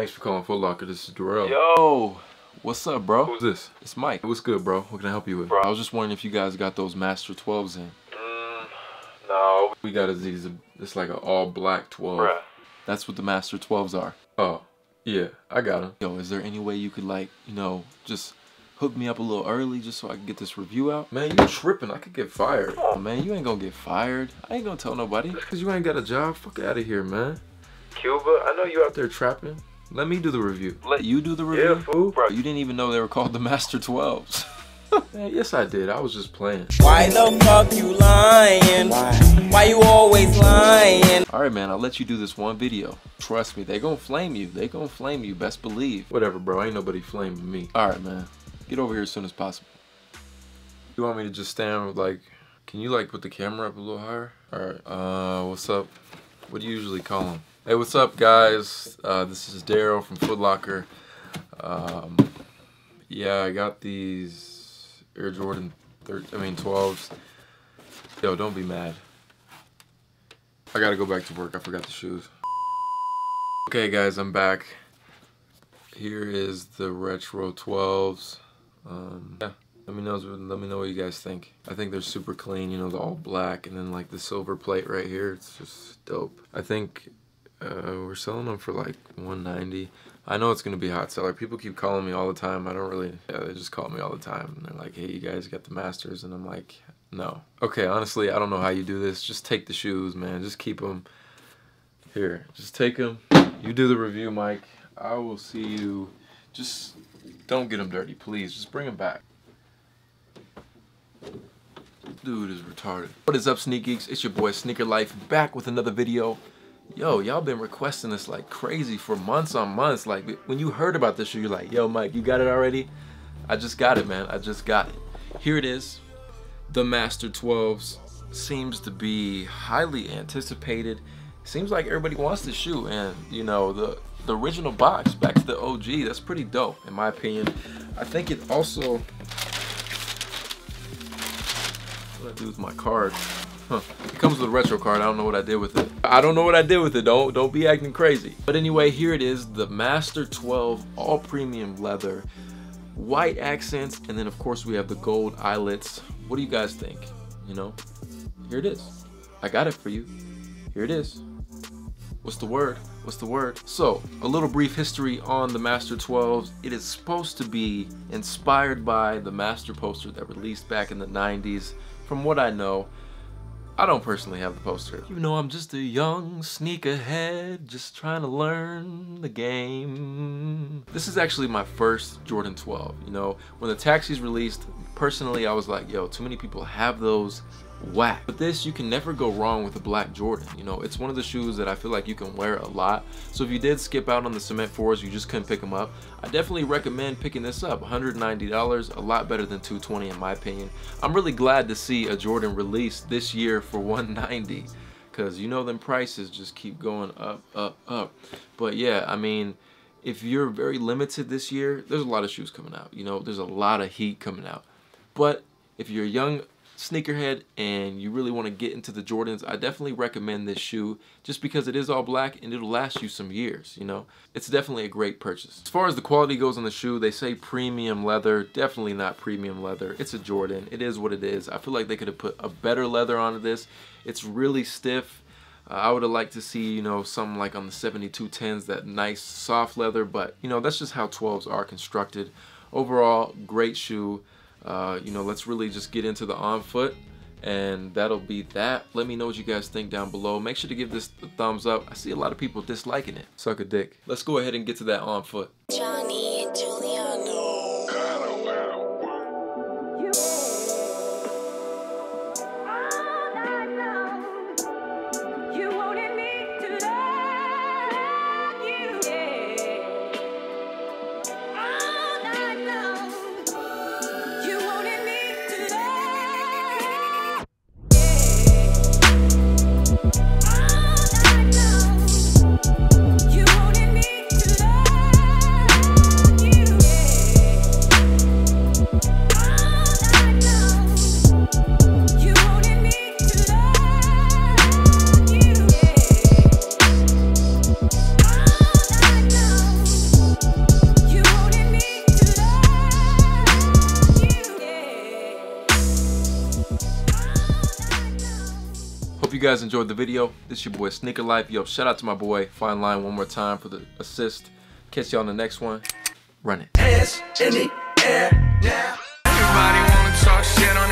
Thanks for calling Foot Locker. This is Darrell. Yo, what's up, bro? Who's this? It's Mike. What's good, bro? What can I help you with? Bro, I was just wondering if you guys got those Master 12s in. No. We got these. It's like an all black 12. Bruh. That's what the Master 12s are. Oh, yeah, I got them. Yo, is there any way you could, like, you know, just hook me up a little early just so I can get this review out? Man, you tripping. I could get fired. Oh, man, you ain't gonna get fired. I ain't gonna tell nobody. Because you ain't got a job? Fuck out of here, man. Cuba, I know you out there trapping. Let me do the review. Let you do the review? Yeah, fool. Bro, you didn't even know they were called the Master 12s. Man, yes, I did. I was just playing. Why the fuck you lying? Why you always lying? Alright, man, I'll let you do this one video. Trust me, they gonna flame you. They gonna flame you, best believe. Whatever, bro. Ain't nobody flaming me. Alright, man. Get over here as soon as possible. You want me to just stand with, like, can you, like, put the camera up a little higher? Alright, what's up? What do you usually call them? Hey, what's up, guys? This is Daryl from Foot Locker. Yeah, I got these Air Jordan 12s. Yo, don't be mad. I gotta go back to work. I forgot the shoes. Okay, guys, I'm back. Here is the retro 12s. Yeah, let me know what you guys think. I think they're super clean. You know, the all black and then like the silver plate right here. It's just dope. I think we're selling them for like $190. I know it's gonna be a hot seller. People keep calling me all the time. I don't really, yeah, they just call me all the time. And they're like, hey, you guys got the Masters? And I'm like, no. Okay, honestly, I don't know how you do this. Just take the shoes, man. Just keep them. Here, just take them. You do the review, Mike. I will see you. Just don't get them dirty, please. Just bring them back. Dude is retarded. What is up, Sneak Geeks? It's your boy Sneaker Life, back with another video. Yo, y'all been requesting this like crazy for months on months. Like, when you heard about this shoe, you're like, yo, Mike, you got it already? I just got it, man. I just got it. Here it is. The Master 12s. Seems to be highly anticipated. Seems like everybody wants this shoe. And, you know, the original box, back to the OG, that's pretty dope, in my opinion. I think it also... What do I do with my card? Huh. It comes with a retro card. I don't know what I did with it. Don't be acting crazy. But anyway, here it is, the Master 12 all premium leather, white accents, and then of course we have the gold eyelets. What do you guys think? You know, here it is. I got it for you. Here it is. What's the word? What's the word? So, a little brief history on the Master 12s. It is supposed to be inspired by the Master poster that released back in the 90s. From what I know, I don't personally have the poster. You know, I'm just a young sneakerhead, just trying to learn the game. This is actually my first Jordan 12. You know, when the Taxis released, personally, I was like, yo, too many people have those. Whack. But this, you can never go wrong with a black Jordan. You know, it's one of the shoes that I feel like you can wear a lot. So if you did skip out on the Cement 4s, you just couldn't pick them up, I definitely recommend picking this up. $190, a lot better than $220 in my opinion. I'm really glad to see a Jordan released this year for $190, because you know them prices just keep going up, up, up. But yeah, I mean, if you're very limited this year, there's a lot of shoes coming out. You know, there's a lot of heat coming out. But if you're a young sneakerhead and you really want to get into the Jordans, I definitely recommend this shoe just because it is all black and it'll last you some years. You know, it's definitely a great purchase. As far as the quality goes on the shoe, they say premium leather. Definitely not premium leather. It's a Jordan. It is what it is. I feel like they could have put a better leather onto this. It's really stiff. I would have liked to see, you know, something like on the 7210s, that nice soft leather, but you know, that's just how 12s are constructed. Overall, great shoe. You know, let's really just get into the on foot, and that'll be that. Let me know what you guys think down below. Make sure to give this a thumbs up. I see a lot of people disliking it. Suck a dick. Let's go ahead and get to that on foot. Johnny and Giuliano. You guys enjoyed the video. This is your boy Sneaker Life. Yo, shout out to my boy Fine Line one more time for the assist. Catch y'all on the next one. Run it. Hands in the air now. Everybody wanna talk shit on